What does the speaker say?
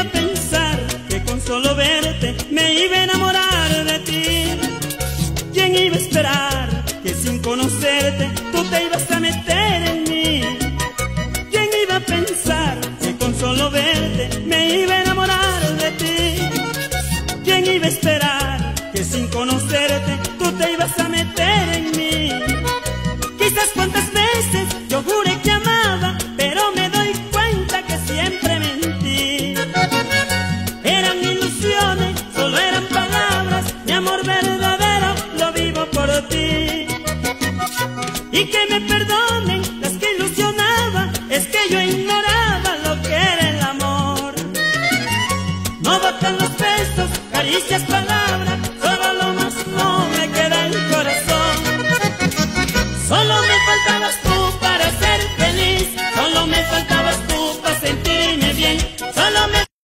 a pensar que con solo verte me iba a enamorar de ti? ¿Quién iba a esperar que sin conocerte tú te ibas a meter en mí? ¿Quién iba a pensar que con solo verte me iba a enamorar de ti? ¿Quién iba a esperar que sin conocerte tú te ibas a meter en mí? Quizás cuántas veces yo juré que amaba, pero me doy cuenta que siempre mentí. Eran ilusiones, solo eran palabras, mi amor verdadero lo vivo por ti. Y que me perdonen las que ilusionaba, es que yo ignoraba lo que era el amor. No bastan los besos, caricias, palabras, solo lo más no me queda el corazón. Solo me faltabas tú para ser feliz, solo me faltabas tú para sentirme bien, solo me